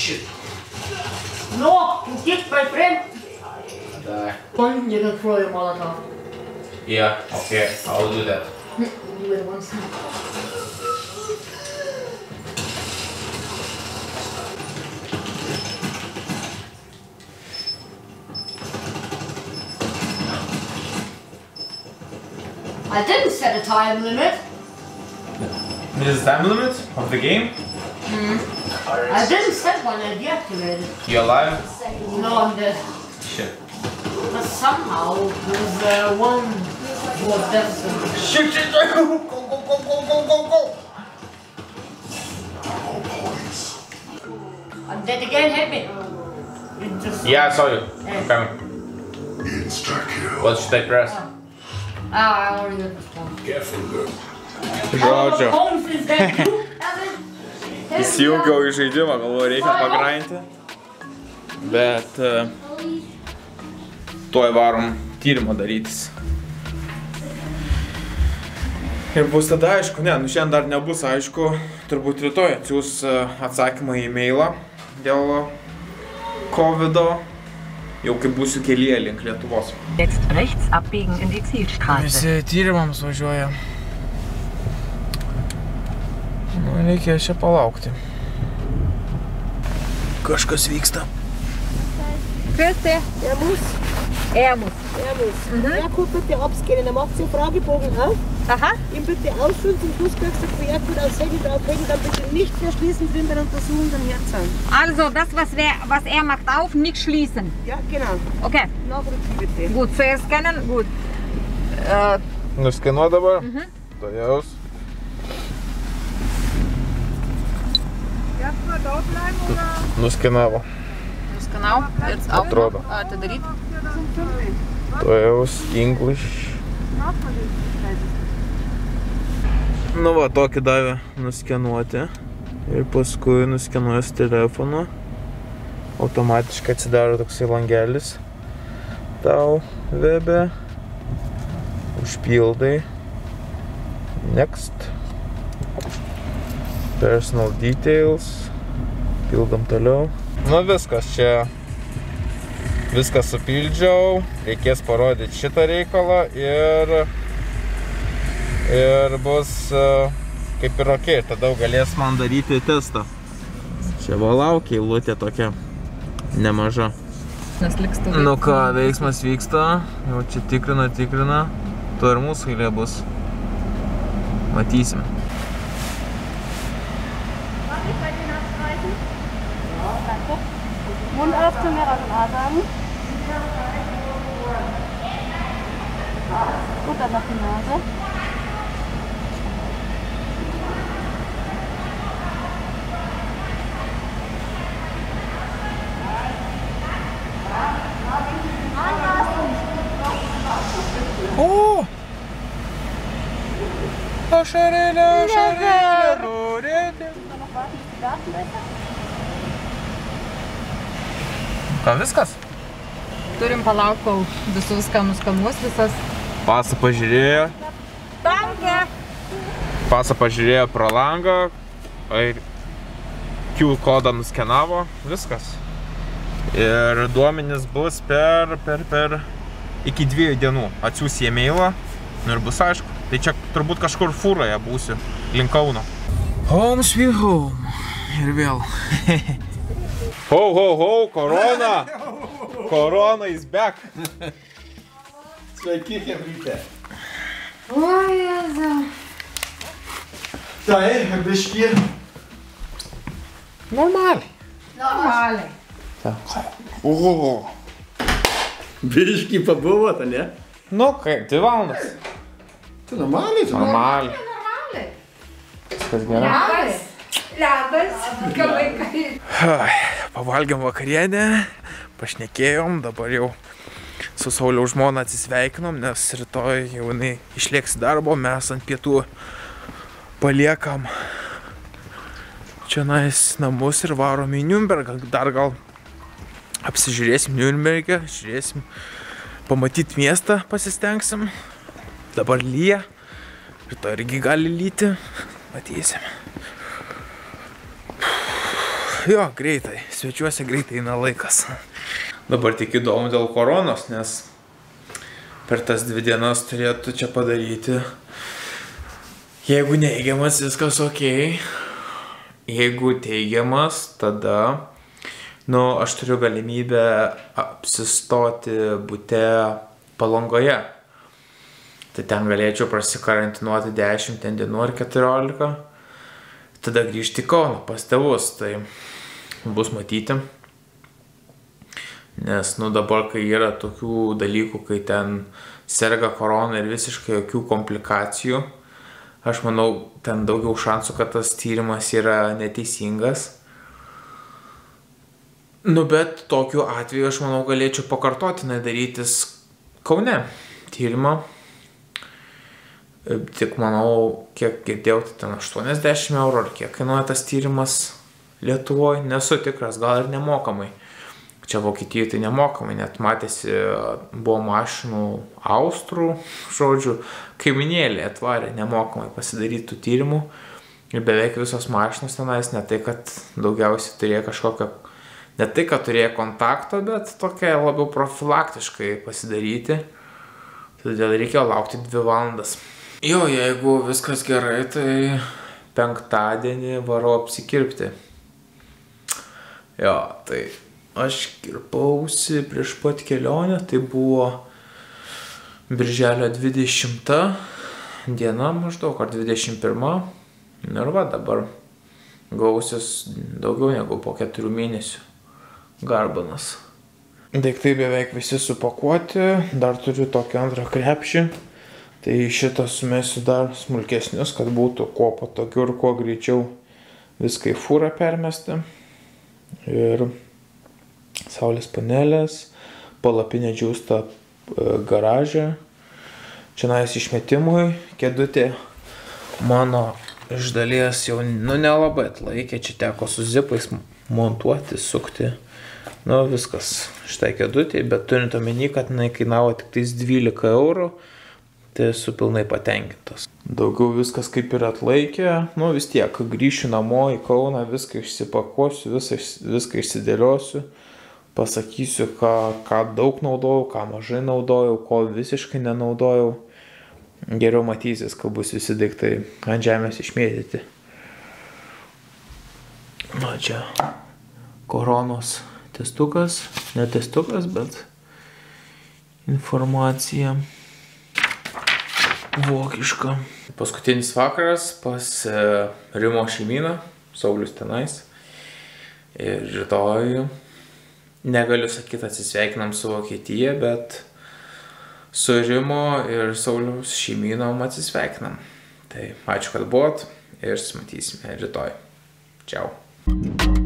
shit. No, you kicked my friend. Die. One, you can throw your Molotov. Yeah, okay, I'll do that. Do it once. I didn't set a time limit. This is time limit of the game? I didn't set one, I deactivated. You alive? No, I'm dead. Shit. But somehow, there's one more death sentence. Shit, shit, go, go, go, go, go, go, go. I'm dead again, hit me. It just... Yeah, I saw you. Yeah. I'm coming. What should I press? I already got this one. Careful, girl. Žodžiu. Holmes is dead too, Evan. Įsijungiau į žaidimą, galvoju, reikia pagrainti. Bet tuoj varom tyrimą darytis. Ir bus tada aišku, ne, nu šiandien dar nebus aišku, turbūt rytoj atsiūs atsakymą į e-mailą dėl COVID-o, jau kai būsiu kelyje link Lietuvos. Jetzt rechts abbiegen in die Zielstraße. Visi tyrimams važiuoja. Nu, reikia čia palaukti. Kažkas vyksta. Grüß dich. Er muss. Ja, guck bitte abscannen. Dann macht sie einen Fragebogen auf. Aha. Ihm bitte ausfüllen, zum Schluss kriegst du QR-Code aus Handy draufhängen, dann bitte nicht verschließen, drin bei der Untersuchung, dann herzahlen. Also das, was er macht, auf, nicht schließen. Ja, genau. Okay. Nachrücken bitte. Gut, zuerst scannen. Gut. Nuskenuo dabar. Tojaus. Erstmal da bleiben oder? Nuskenavo. Genau. Jetzt auf. Atrodo. Atidaryt. Tojaus English. Nu va, tokį davė nuskenuoti ir paskui nuskenuojas telefonu. Automatiškai atsidaro toksai langelis tau webe. Užpildai. Next. Personal details. Pildom toliau. Nu viskas, čia viskas supildžiau. Reikės parodyti šitą reikalą ir bus kaip ir ok, tada galės man daryti testą. Čia va laukia eilutė tokia nemaža. Nu ką, veiksmas vyksta, jau čia tikrina, to ir mūsų eilė bus. Matysim. Mundöffnung mehr als Atem. Gut, dann noch die Nase. O! Ašarėlė, norėti. Ką, viskas? Turim palaukti, kol viską nuskanuos, visas. Pasą pažiūrėjo. Danke! Pasą pažiūrėjo pro langą. Q kodą nuskenavo. Viskas. Ir duomenys bus per iki 2 dienų. Atsiųs į e-mailą. Nu ir bus aišku. Tai čia turbūt kažkur fūroje būsiu. Link Kauno. Home sweet home. Ir vėl. Ho, ho, ho, korona! Korona is back. Sveiki, chebrytė. Oi, Jėzau. Tai, biški. Normaliai. Normaliai. O. Biški pabuvot, ne? Nu kaip, 2 valandas. Tai normaliai, tu. Normaliai. Normaliai. Viskas gerai. Ledas, vaikai. Pavalgėm vakarienę, pašnekėjom, dabar jau su Sauliaus žmona atsisveikinom, nes rytoj jau jinai išlėks darbo, mes ant pietų paliekam čionais namus ir varom į Niurnbergą. Dar gal apsižiūrėsim Niurnbergą, žiūrėsim, pamatyti miestą pasistengsim. Dabar lyja, rytoj irgi gali lyti, matysim. Jo, greitai. Svečiuose greitai eina laikas. Dabar tik įdomu dėl koronos, nes per tas 2 dienas turėtų čia padaryti. Jeigu neigiamas, viskas ok. Jeigu teigiamas, tada, aš turiu galimybę apsistoti bute Palangoje. Tai ten galėčiau prasikarantinuoti 10 dienų ar 14. Tada grįžti į Kauną pas tėvus, tai bus matyti. Nes, dabar, kai yra tokių dalykų, kai ten serga korona ir visiškai jokių komplikacijų, aš manau, ten daugiau šansų, kad tas tyrimas yra neteisingas. Bet tokiu atveju aš manau galėčiau pakartotinai darytis Kaune tyrimą. Tik manau, kiek girdėjau, tai ten 80 eurų ar kiek kainuoja tas tyrimas Lietuvoje, nesu tikras, gal ir nemokamai. Čia Vokietijoje tai nemokamai, net matėsi, buvo mašinų austrų, žodžiu, kaiminėlį atvarė nemokamai pasidarytų tyrimų. Ir beveik visos mašinos tenais, ne tai, kad daugiausiai turėjo kažkokią, ne tai, kad turėjo kontakto, bet tokia labiau profilaktiškai pasidaryti. Todėl reikėjo laukti 2 valandas. Jo, jeigu viskas gerai, tai penktadienį varau apsikirpti. Jo, tai aš kirpausi prieš pat kelionę, tai buvo birželio 20 diena maždaug, ar 21. Ir va, dabar gausis daugiau negu po 4 mėnesių garbanas. Daiktai beveik visi supakuoti, dar turiu tokį antrą krepšį. Tai šitą sumesiu dar smulkesnius, kad būtų kuo patogiau ir kuo greičiau viską į fūrą permesti. Ir saulės panelės, palapinė džiūsta garaže. Čianais išmetimui, kėdutė mano iš dalies jau nelabai atlaikė, čia teko su zipais montuoti, sukti. Viskas šitai kėdutė, bet turint omeny, kad jinai kainavo tik 12 eurų. Tai esu pilnai patenkintas. Daugiau viskas kaip ir atlaikė. Vis tiek grįšiu namo į Kauną, viską išsipakuosiu, viską išsidėliosiu. Pasakysiu, ką daug naudojau, ką mažai naudojau, ko visiškai nenaudojau. Geriau matysis, kad bus visi daiktai ant žemės išmėtyti. Čia koronos testukas. Ne testukas, bet informacija. Vokiška. Paskutinis vakaras pas Rimo šeimyną, Saulius tenais. Ir rytoj, negaliu sakyti, atsisveikinam su Vokietija, bet su Rimo ir Sauliaus šeimynom atsisveikinam. Tai ačiū, kad buvot ir susimatysime rytoj. Čiau.